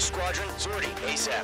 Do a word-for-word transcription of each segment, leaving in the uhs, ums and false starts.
Squadron, sortie ASAP.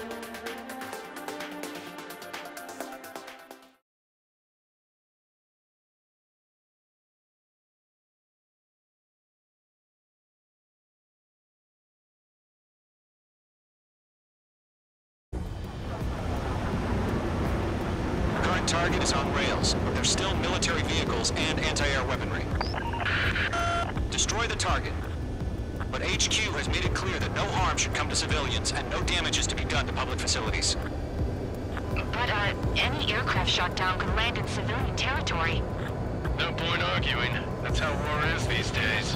Current target is on rails, but there's still military vehicles and anti-air weaponry. Destroy the target. But H Q has made it clear that no harm should come to civilians and no damage is to be done to public facilities. But, uh, any aircraft shot down could land in civilian territory. No point arguing. That's how war is these days.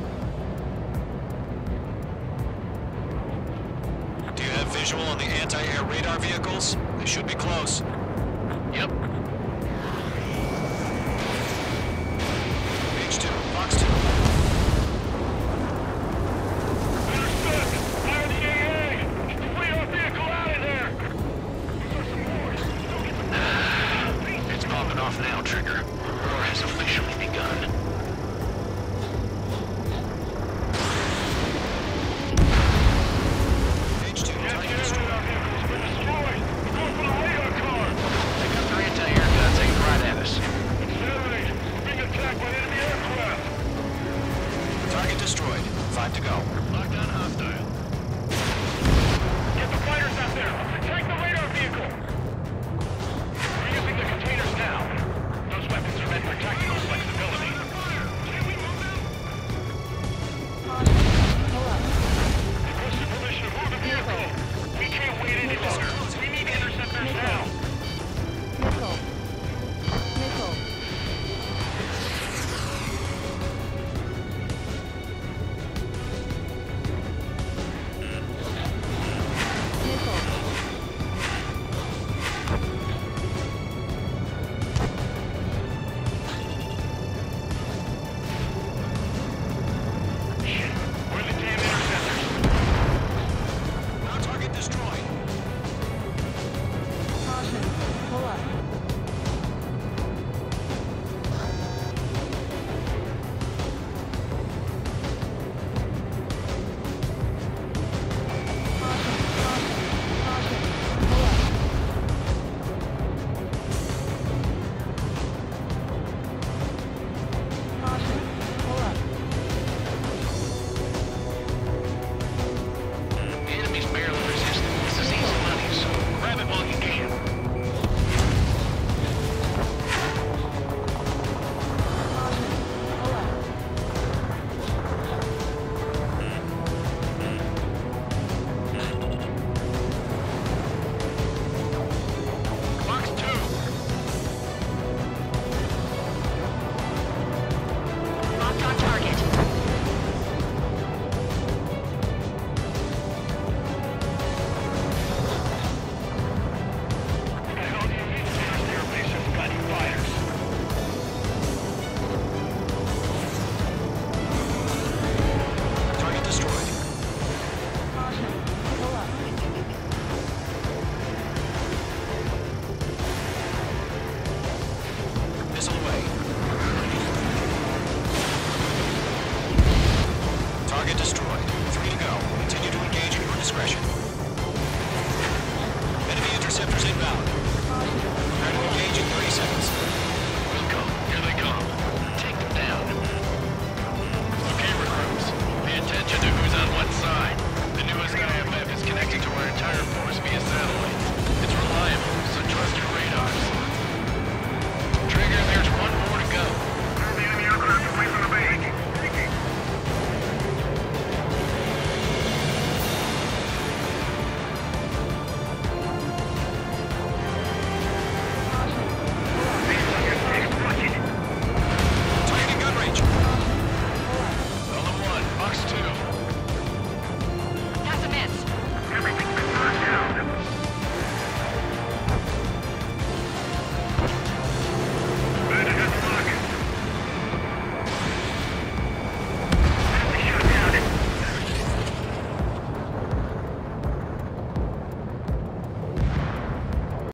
Do you have visual on the anti-air radar vehicles? They should be close. Yep. H two, Fox two. Off now, Trigger. War has officially begun. H two, target destroyed. We're going for the radar car! They got their anti-air guns aimed right at us. Accelerate! We're being attacked by enemy aircraft! Target destroyed. Five to go. Lockdown hostile. Get the fighters out there! Protect the radar vehicle! We're using the containers now. Those weapons are meant for tactical flexibility. Requesting permission to move the vehicle. We can't wait any longer. We need interceptors now. Nickel. Nickel. Where are the damn interceptors? Now target destroyed. Caution. Pull up.